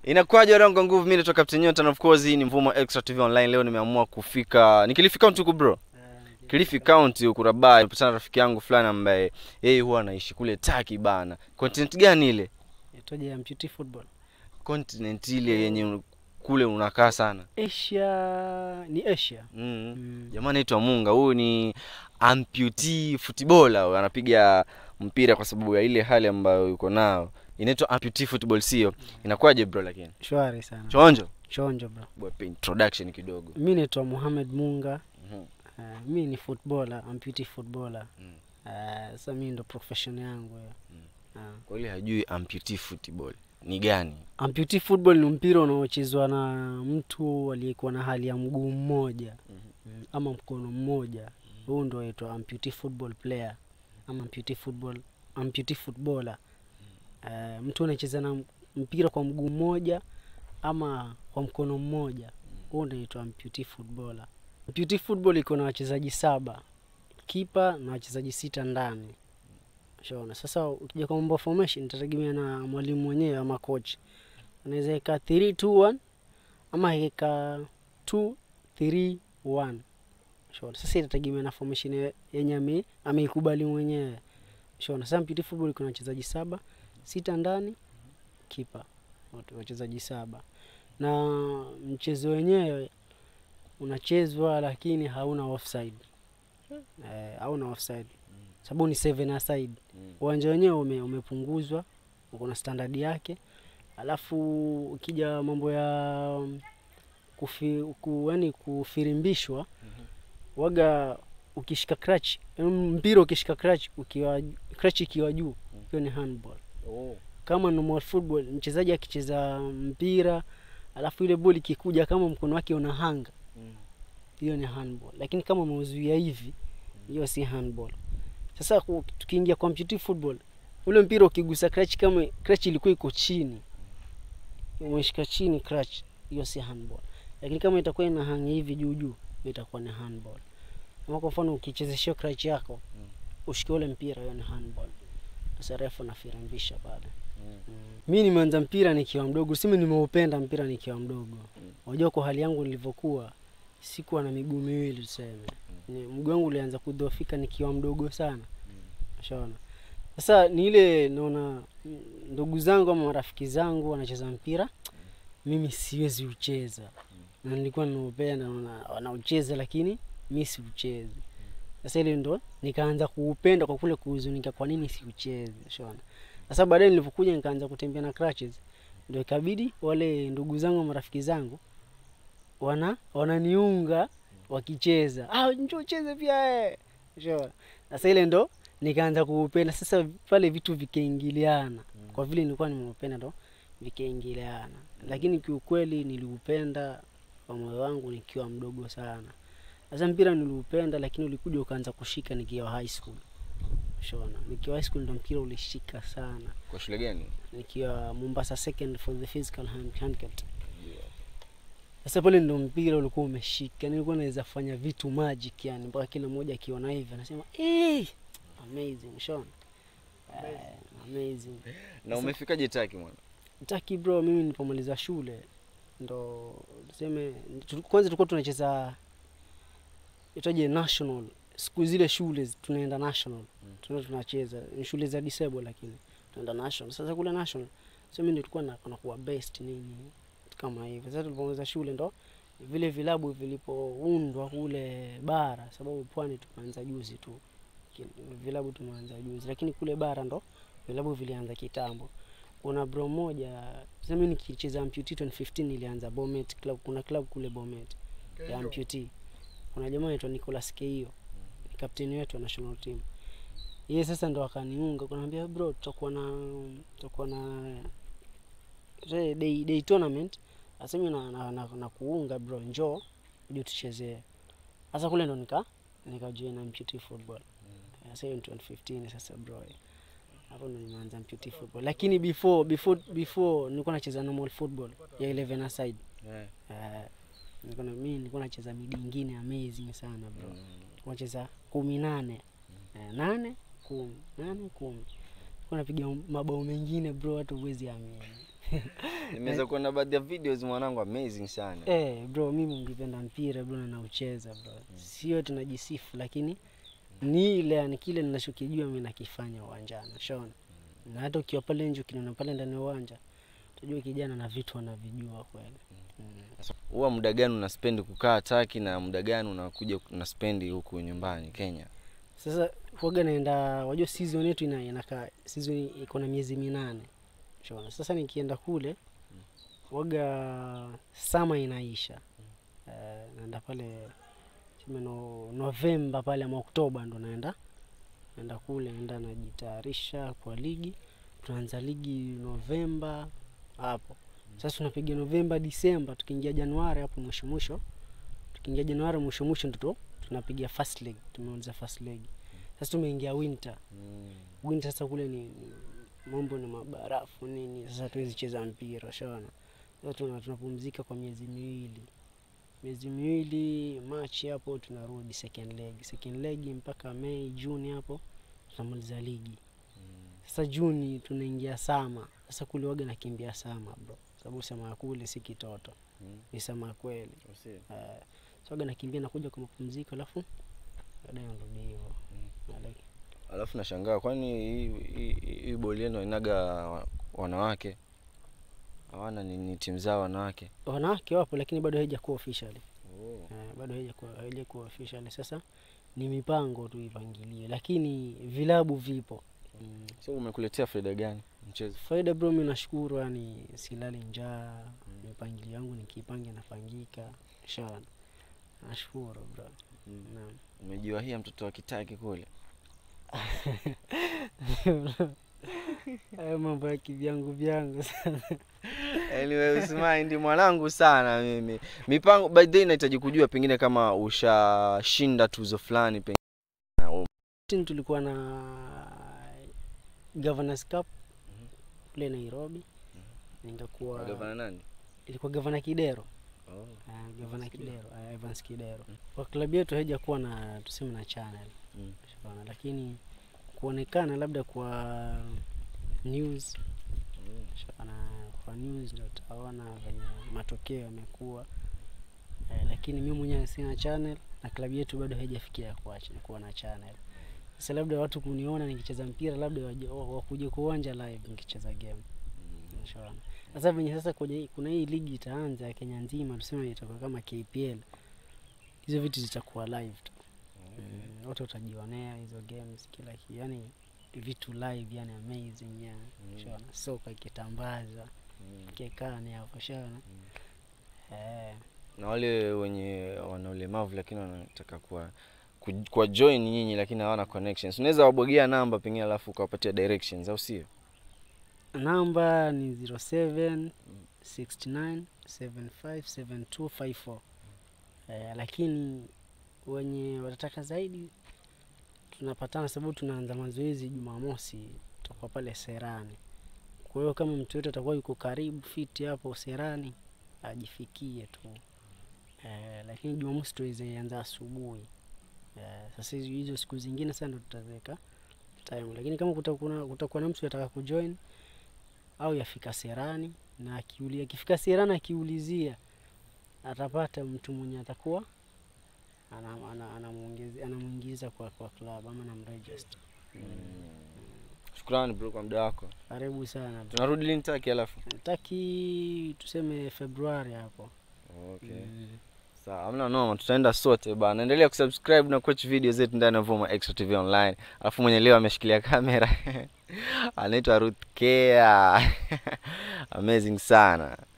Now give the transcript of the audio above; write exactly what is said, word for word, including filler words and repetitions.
Inakuaje rango nguvu, mimi natoka Captain Nyota na of course hii ni mfumo Extra T V online. Leo nimeamua kufika ni Kilifi County huko bro. Kilifi County huko Rabai. Nimepatana rafiki yangu fulani ambaye yeye huwa anaishi kule Turkey bana. Continent gani ile? Itoje Amputee football. Continent ile yenye kule unakaa sana. Asia ni Asia. Mm. mm. Jamaa anaitwa Munga. Huyu ni Amputee footballer, anapiga mpira kwa sababu ya ile hali ambayo yuko nao. Inaitwa Amputee football sio. Inakuaje bro lakini? Shwari sana. Chonjo. Chonjo bro. Bwana introduction kidogo. Mimi naitwa Muhammed Munga. Mhm. Uh, mimi ni footballer, Amputee footballer. Mm. Uh, sasa mimi ndo profession yangu hiyo. Mm. Uh. Kwa ile hajui Amputee football ni gani? Amputee football ni mpira unaochezwa na mtu aliyekuwa na hali ya mguu mmoja. Mm-hmm. ama mkono mmoja. Mm-hmm. Huyo ndo aitwa Amputee football player ama Amputee football Amputee footballer. Uh, mtu anacheza na mpira kwa mguu mmoja ama kwa mkono mmoja. Huyo ndo aitwa Amputee footballer. Amputee football iko na wachezaji saba, kipa na wachezaji sita ndani. Shaona. Sasa ukija kwa mambo formation itategemea na mwalimu mwenyewe ama coach. Anaweza eka three two one ama eka two three one. Shaona. Sasa itategemea na formation yenye ameikubali mwenyewe. Shaona. Sasa Amputee football iko na wachezaji saba, sita ndani, kipa. Wote wachezaji saba. Na mchezo wenyewe unachezwa lakini hauna offside. Eh, hauna offside. Sababu ni seven aside. Uwanja wenyewe ume, umepunguzwa, uko na standard yake. Alafu ukija mambo ya kufi, ku, yani kufirimbishwa, mm-hmm. waga ukishika crutch, mpira ukishika crutch ukiwa crutch ikiwa juu, hiyo mm. ni handball. Oh. Kama normal football, mchezaji akicheza mpira, alafu ile ball ikikuja kama mkono wake una hanga, hiyo mm. ni handball. Lakini kama umeuzuia hivi, hiyo mm. si handball. Sasa tukiingia kwa Amputee football, ule mpira ukigusa crutch kama crutch ilikuwa iko chini, umeshika chini crutch, hiyo si handball. Lakini kama itakuwa ina hang hivi juu juu, itakuwa ni handball. Kama kwa mfano ukichezesha crutch yako, ushike ule mpira, hiyo ni handball. Sasa refa anafirimbisha pale. Mm. Mimi nimeanza mpira nikiwa mdogo, sima nimeupenda mpira nikiwa mdogo. Unajua mm. kwa hali yangu nilivyokuwa, sikuwa na miguu miwili tuseme. Mguu wangu ulianza kudhoofika nikiwa mdogo sana. Unaona. Sasa ni ile naona ndugu zangu ama marafiki zangu wanacheza mpira, mimi siwezi ucheza. Na nilikuwa naupenda na wanaucheza lakini mimi siuchezi. Sasa ile ndo nikaanza kuupenda kwa kule kuhuzunika kwa nini siuchezi. Unaona. Sasa baadaye nilipokuja nikaanza kutembea na crutches, ndio ikabidi wale ndugu zangu marafiki zangu wana wananiunga wakicheza. Ah, njoo cheze pia eh. Sure. Sasa ile ndo nikaanza kuupenda. Sasa pale vitu vikaingiliana. Mm. Kwa vile nilikuwa nimeupenda ndo vikaingiliana. Mm. Lakini kiukweli niliupenda kwa moyo wangu nikiwa mdogo sana. Sasa mpira niliupenda lakini ulikuja ukaanza kushika nikiwa high school. Sure. Nikiwa high school ndo mpira ulishika sana. Kwa shule gani? Nikiwa Mombasa second for the physical handicap. Sasa pale ndo mpira ulikuwa umeshika. Nilikuwa naweza fanya vitu magic yani mpaka kila mmoja akiona hivi anasema, "Eh, amazing Sean." Amazing. Uh, amazing. Na umefikaje Turkey mwana? Turkey bro, mimi nilipomaliza shule ndo tuseme kwanza tulikuwa tunacheza itaje national. Siku zile shule tunaenda national. Mm. Tuna tunacheza shule za disable lakini tunaenda national. Sasa kule national sasa mimi nilikuwa na kuwa best nini kama hivi. Sasa tulipomaliza shule ndo vile vilabu vilipoundwa kule bara, sababu pwani tumeanza juzi tu. Vilabu tumeanza juzi lakini kule bara ndo vilabu vilianza kitambo. Kuna bro moja, sasa mimi nikicheza Amputee twenty fifteen nilianza Bomet club, kuna club kule Bomet ya Amputee. Kuna jamaa anaitwa Nicholas Keio, ni captain wetu wa national team. Yeye sasa ndo akaniunga, kunaniambia bro tutakuwa na tutakuwa na day day tournament. Sasa mimi na, na, na, na kuunga bro, njoo uje tuchezee. Sasa kule ndo nika nikajoin Amputee football. Mm. Sasa in twenty fifteen sasa bro. Hapo ndo nimeanza Amputee football. Lakini before before before nilikuwa nacheza normal football ya eleven aside. Yeah. Eh nilikuwa na mimi nilikuwa nacheza mid nyingine amazing sana bro. Nilikuwa nacheza kumi na nane. Eh nane kumi, nane kumi. Nilikuwa napiga mabao mengine bro hata uwezi amini. Nimeweza kuona baadhi ya videos mwanangu amazing sana. Eh bro, mimi ningependa mpira bro na naucheza bro. Mm. Sio tunajisifu lakini ni ile yani kile ninachokijua mimi nakifanya uwanjani. Shona. Mm. Na hata ukiwa pale nje ukiniona pale ndani ya uwanja, unajua kijana na vitu anavijua kweli. Huwa muda gani una spend kukaa Turkey na muda gani unakuja una spend huku nyumbani Kenya? Sasa huaga naenda, wajua season yetu ina inakaa season iko na miezi minane. Shona. Sasa nikienda kule huaga summer inaisha. Uh, naenda pale no, November pale ama Oktoba ndo naenda. Naenda kule naenda najitayarisha kwa ligi. Tunaanza ligi November hapo. Sasa tunapiga November, December, tukiingia Januari hapo mwisho mwisho. Tukiingia Januari mwisho mwisho ndo tunapiga first leg, tumeanza first leg. Sasa tumeingia winter. Mm. Winter sasa kule ni, ni mambo ni mabarafu nini, sasa tuwezi cheza mpira shona. Sasa tunapumzika kwa miezi miwili. Miezi miwili March hapo tunarudi second leg. Second leg mpaka May, June hapo tunamaliza ligi. Sasa Juni tunaingia sama. Sasa kule waga nakimbia sama bro. Sababu sama kule si kitoto. Mm. Ni sama kweli. Eh. Uh, so waga nakimbia nakuja kwa mapumziko alafu baadaye narudi hivyo. Mm. Alafu nashangaa kwani hii hii boli yenu inaga wanawake? Hawana ni, ni timu zao wanawake? Wanawake wapo lakini bado haijakuwa officially. Oh. Eh, bado haijakuwa haijakuwa officially. Sasa ni mipango tu ipangilie lakini vilabu vipo. Mm. So umekuletea faida gani mchezo? Faida bro, mimi nashukuru yani silali njaa. Mm. Mipangilio yangu nikipange nafanyika. Shana. Nashukuru bro. Mm. Naam. Umejiwahia mtoto wa kitaki kule? Hayo mambo ya kivyangu vyangu sana. Anyway, usimind mwanangu sana mimi. Mipango by the way nahitaji kujua pengine kama ushashinda tuzo fulani pengine. Tulikuwa na Governors Cup kule Nairobi. Nenda kuwa Governor nani? Ilikuwa Governor Kidero. Oh. Uh, Governor Kidero, uh, Evans Kidero. Mm. Kwa klabu yetu haijakuwa na tuseme na channel. Mm. Shona, lakini kuonekana labda kwa news. Mm. Shona, kwa news ndio utaona venye matokeo yamekuwa. Uh, lakini mimi mwenyewe sina channel na klabu yetu bado haijafikia kuacha kuwa na channel. Sasa labda watu kuniona nikicheza mpira labda wakuje kuonja live nikicheza game. Mm. Shona. Sasa venye sasa kwenye kuna hii ligi itaanza ya Kenya nzima tuseme itakuwa kama K P L. Hizo vitu zitakuwa live tu. Mm. Watu watajionea hizo games kila kitu. Yaani vitu live yani amazing yani. Mm. Shona. Soka ikitambaza. Mm. Kekani hapo shona. Mm. Eh. Na wale wenye wana ulemavu lakini wanataka kuwa kwa join nyinyi lakini hawana connections. Unaweza wabwagia namba pengine alafu ukawapatia directions au sio? Namba ni zero seven six nine seven five seven two five four. Eh, lakini wenye watataka zaidi tunapatana sababu tunaanza mazoezi Jumamosi tutakuwa pale Serani. Kwa hiyo kama mtu yote atakuwa yuko karibu fit hapo Serani ajifikie tu. Eh, lakini Jumamosi tuweze anza asubuhi. Eh, sasa hizo siku zingine sana ndo tutaweka time. Lakini kama kutakuwa kutakuwa na mtu anataka kujoin au yafika Serani na akiulia akifika Serani akiulizia atapata mtu mwenye atakuwa anamuongeza anamuingiza kwa kwa club ama anamregister. Mm. Shukrani bro kwa muda wako. Karibu sana. Tunarudi lini Turkey alafu? Turkey tuseme Februari hapo. Okay. Mm. Sawa, hamna noma, tutaenda sote bana. Endelea kusubscribe na kuwatch video zetu ndani ya Vuma Extra T V Online. Alafu mwenye leo ameshikilia kamera anaitwa Ruth Kea. Amazing sana.